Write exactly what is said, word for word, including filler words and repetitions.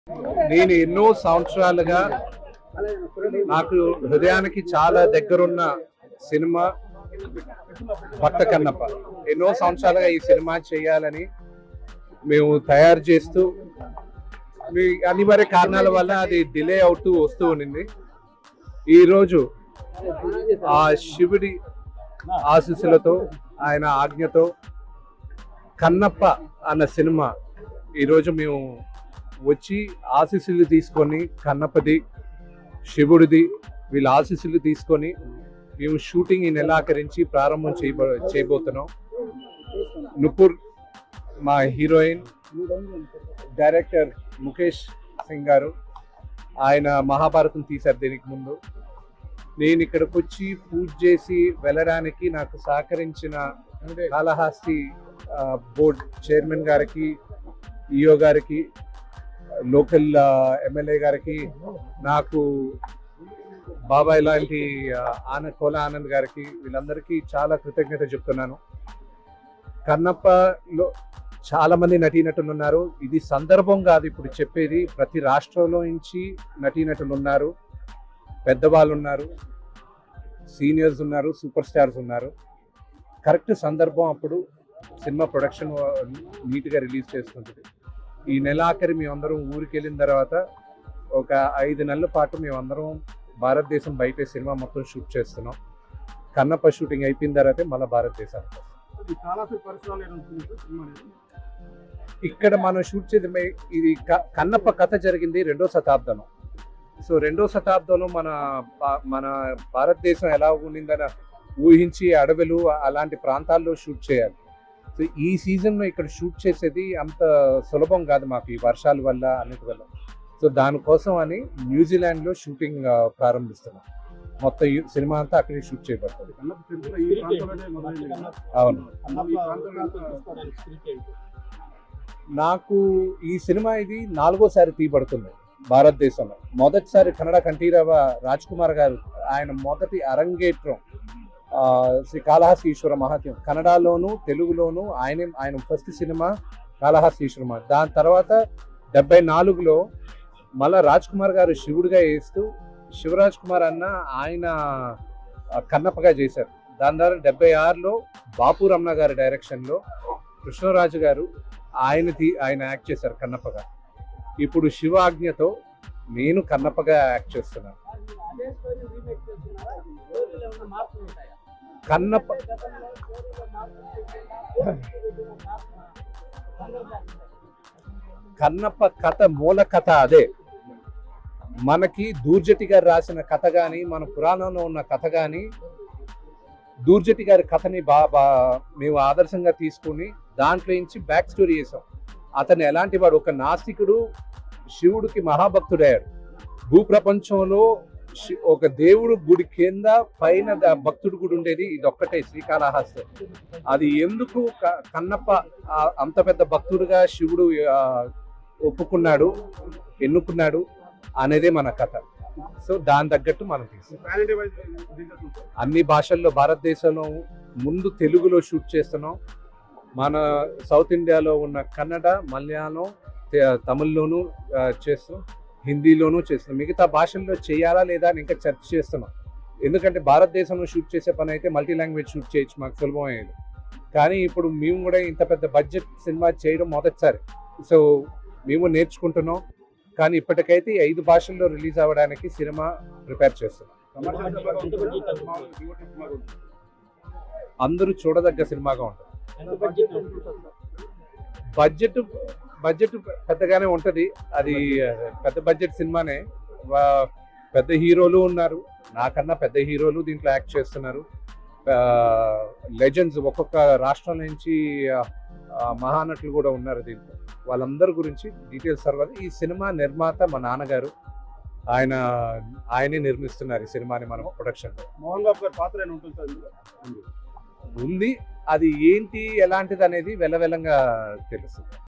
నేను ఎన్నో సంవత్సరాలుగా నాకు హృదయానికి చాలా దగ్గరున్న సినిమా భక్త కన్నప్ప. ఎన్నో సంవత్సరాలుగా ఈ సినిమా చేయాలని మేము తయారు చేస్తూ అనివార్య కారణాల వల్ల అది డిలే అవుతూ వస్తూ ఉండింది. ఈరోజు ఆ శివుడి ఆశీస్సులతో ఆయన ఆజ్ఞతో కన్నప్ప అన్న సినిమా ఈరోజు మేము వచ్చి ఆశీస్సులు తీసుకొని కన్నప్పది శివుడిది వీళ్ళ ఆశీస్సులు తీసుకొని మేము షూటింగ్ ఈ నెలాఖరించి ప్రారంభం చేయబో చేయబోతున్నాం. నుపూర్ మా హీరోయిన్, డైరెక్టర్ ముఖేష్ సింగ్ గారు, ఆయన మహాభారతం తీశారు దీనికి ముందు. నేను ఇక్కడికి వచ్చి పూజ చేసి వెళ్ళడానికి నాకు సహకరించిన కాళహస్తి బోర్డ్ చైర్మన్ గారికి, ఈఓ గారికి, లోకల్ ఎమ్మెల్యే గారికి, నాకు బాబాయ్ లాంటి ఆనంద్ కోల ఆనంద్ గారికి, వీళ్ళందరికీ చాలా కృతజ్ఞత చెప్తున్నాను. కన్నప్పలో చాలా మంది నటీనటులు ఉన్నారు. ఇది సందర్భం కాదు ఇప్పుడు చెప్పేది. ప్రతి రాష్ట్రంలో నుంచి నటీనటులు ఉన్నారు, పెద్దవాళ్ళు ఉన్నారు, సీనియర్స్ ఉన్నారు, సూపర్ స్టార్స్ ఉన్నారు. కరెక్ట్ సందర్భం అప్పుడు సినిమా ప్రొడక్షన్ నీట్గా రిలీజ్ చేసుకుంటుంది. ఈ నెలాఖరి మేమందరం ఊరికి వెళ్ళిన తర్వాత ఒక ఐదు నెలల పాటు మేమందరం భారతదేశం బయట సినిమా మొత్తం షూట్ చేస్తున్నాం. కన్నప్ప షూటింగ్ అయిపోయిన తర్వాతే మళ్ళీ భారతదేశానికి ఇక్కడ మనం షూట్ చేద్దాం. ఇది కన్నప్ప కథ జరిగింది రెండో శతాబ్దంలో. సో రెండో శతాబ్దంలో మన మన భారతదేశం ఎలా ఉండిందని ఊహించి అడవులు అలాంటి ప్రాంతాల్లో షూట్ చేయాలి. సో ఈ సీజన్లో ఇక్కడ షూట్ చేసేది అంత సులభం కాదు మాకు, ఈ వర్షాల వల్ల అన్నిటి వల్ల. సో దానికోసం అని న్యూజిలాండ్లో షూటింగ్ ప్రారంభిస్తున్నాం. మొత్తం సినిమా అంతా అక్కడే షూట్ చేయబడుతుంది. అవును, నాకు ఈ సినిమా ఇది నాలుగోసారి తీయబడుతుంది భారతదేశంలో. మొదటిసారి కన్నడ కంఠీరవ రాజ్ కుమార్ గారు ఆయన మొదటి అరంగేట్రం శ్రీ కాళహస్తి ఈశ్వర మహాత్యం కన్నడలోను తెలుగులోను ఆయన ఆయన ఫస్ట్ సినిమా కాళహస్తి ఈశ్వర మహా. దాని తర్వాత డెబ్బై నాలుగులో మళ్ళా రాజ్ కుమార్ గారు శివుడిగా వేస్తూ శివరాజ్ కుమార్ అన్న ఆయన కన్నప్పగా చేశారు. దాని ద్వారా డెబ్బై ఆరులో బాపు రమణ గారి డైరెక్షన్లో కృష్ణరాజు గారు ఆయన ఆయన యాక్ట్ చేశారు కన్నప్పగా. ఇప్పుడు శివ ఆజ్ఞతో నేను కన్నప్పగా యాక్ట్ చేస్తున్నాను. కన్నప్ప కన్నప్ప కథ మూల కథ అదే. మనకి దూర్జటి గారు రాసిన కథ కానీ మన పురాణంలో ఉన్న కథ కానీ దూర్జటి గారి కథని బా బా మేము ఆదర్శంగా తీసుకుని దాంట్లో నుంచి బ్యాక్ స్టోరీ చేసాం. అతను ఎలాంటి వాడు, ఒక నాస్తికుడు శివుడికి మహాభక్తుడయ్యాడు. భూప్రపంచంలో ఒక దేవుడు గుడి కింద పైన భక్తుడు గుడి ఉండేది ఇది ఒక్కటే శ్రీకాళహస్తి. అది ఎందుకు కన్నప్ప అంత పెద్ద భక్తుడుగా శివుడు ఒప్పుకున్నాడు, ఎన్నుకున్నాడు అనేదే మన కథ. సో దాని తగ్గట్టు మనం తీసుకున్నాం. అన్ని భాషల్లో భారతదేశంలో ముందు తెలుగులో షూట్ చేస్తున్నాం. మన సౌత్ ఇండియాలో ఉన్న కన్నడ, మలయాళం, తమిళ్లోనూ చేస్తున్నాం, హిందీలోనూ చేస్తున్నాం. మిగతా భాషల్లో చేయాలా లేదా అని ఇంకా చర్చ చేస్తున్నాం. ఎందుకంటే భారతదేశంలో షూట్ చేసే పని అయితే మల్టీ లాంగ్వేజ్ షూట్ చేయొచ్చు, మాకు సులభం అయ్యేది. కానీ ఇప్పుడు మేము కూడా ఇంత పెద్ద బడ్జెట్ సినిమా చేయడం మొదటిసారి. సో మేము నేర్చుకుంటున్నాం. కానీ ఇప్పటికైతే ఐదు భాషల్లో రిలీజ్ అవ్వడానికి సినిమా ప్రిపేర్ చేస్తున్నాం. అందరూ చూడదగ్గ సినిమాగా ఉంటుంది. బడ్జెట్ బడ్జెట్ పెద్దగానే ఉంటుంది. అది పెద్ద బడ్జెట్ సినిమానే. పెద్ద హీరోలు ఉన్నారు, నాకన్నా పెద్ద హీరోలు దీంట్లో యాక్ట్ చేస్తున్నారు. లెజెండ్స్ ఒక్కొక్క రాష్ట్రం నుంచి మహానటులు కూడా ఉన్నారు దీంట్లో. వాళ్ళందరి గురించి డీటెయిల్స్ తర్వాత ఈ సినిమా నిర్మాత మా నాన్నగారు, ఆయన ఆయనే నిర్మిస్తున్నారు ఈ సినిమాని. మనం ప్రొడక్షన్ మోహన్ బాబు గారి పాత్ర ఉంది. అది ఏంటి ఎలాంటిది అనేది వెల్లవెల్లంగా తెలుస్తుంది.